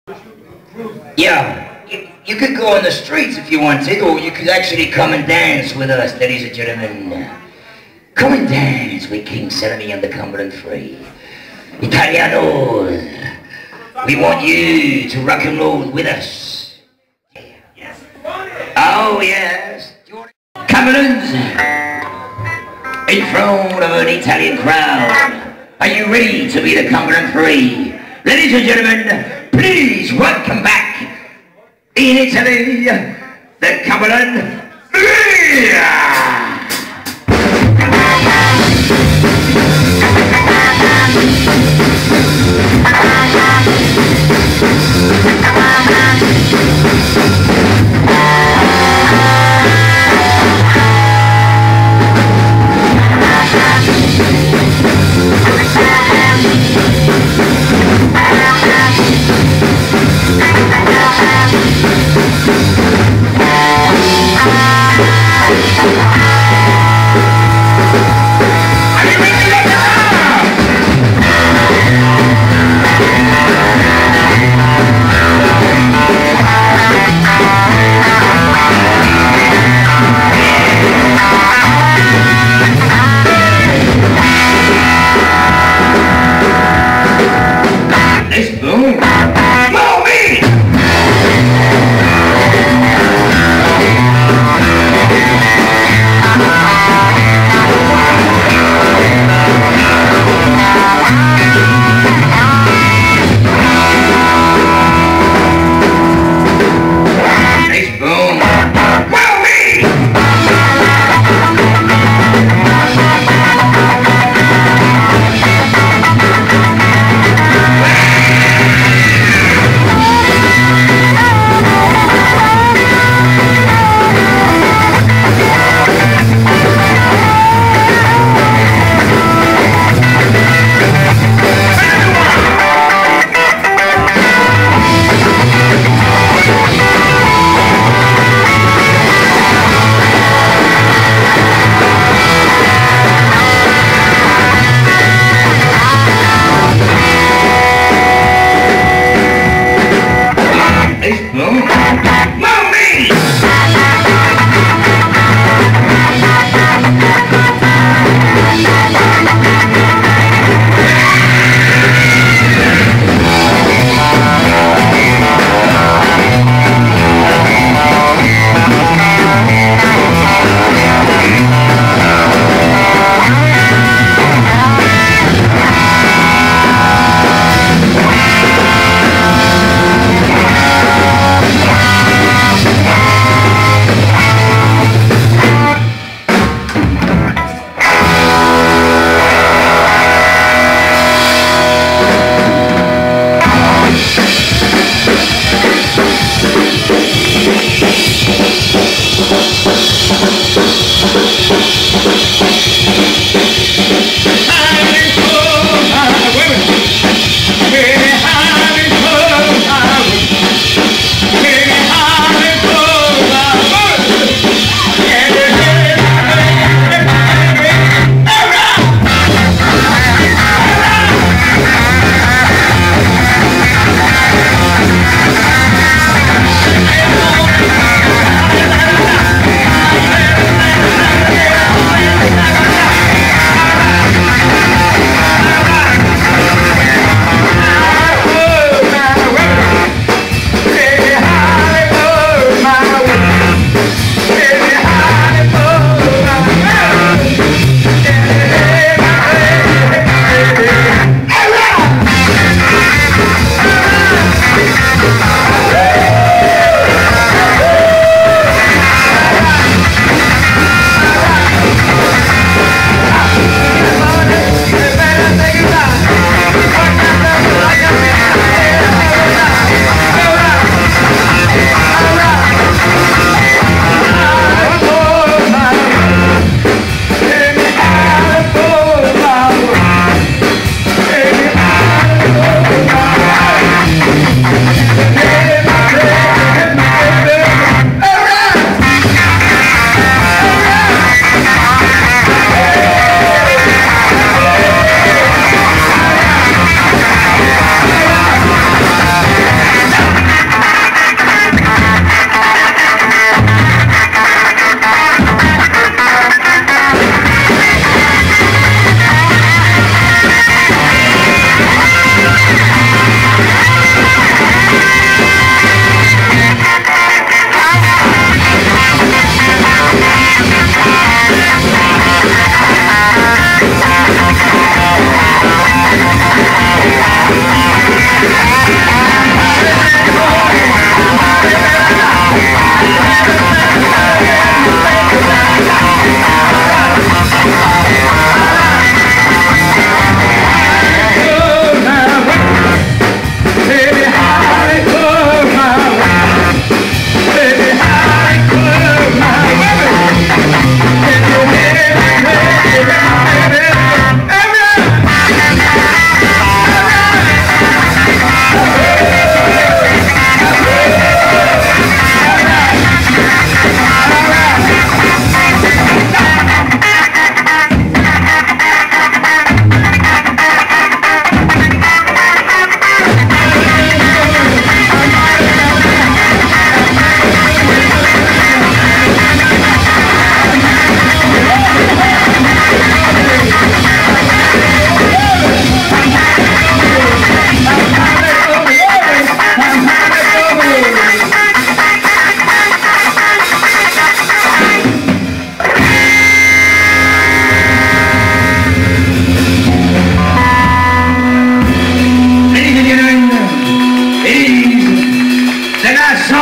Yeah, you could go on the streets if you wanted, or you could actually come and dance with us, ladies and gentlemen. Come and dance with King Selmy and the Cumberland Free. Italianos, we want you to rock and roll with us. Yes. Oh, yes. Cumberlands, in front of an Italian crowd. Are you ready to be the Cumberland Free? Ladies and gentlemen, please welcome back in Italy, the Cumberland Free!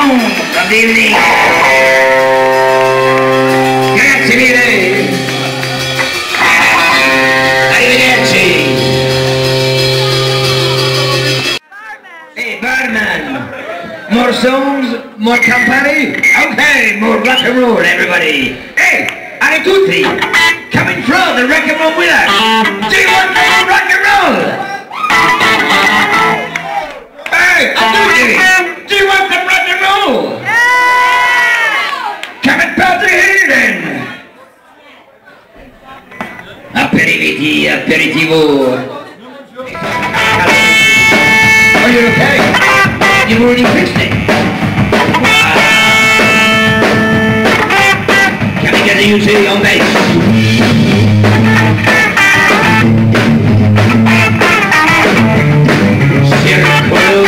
song of the evening. Grazie mille. Arrivederci. Hey, barman. More songs, more company? Okay, more rock and roll, everybody. Hey, a tutti, coming from the rock and roll with us. Do you want more rock and roll? Hey, a tutti, do you want some rock and roll? Come and party here then. Aperitivo. Are you okay? You've already fixed it. Can we get the UC on base? Circle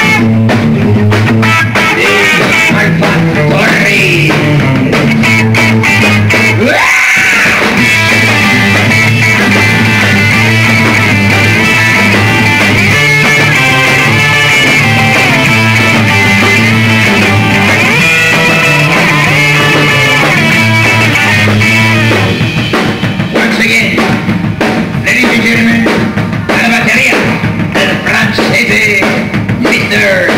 de Alfatorri. Mr.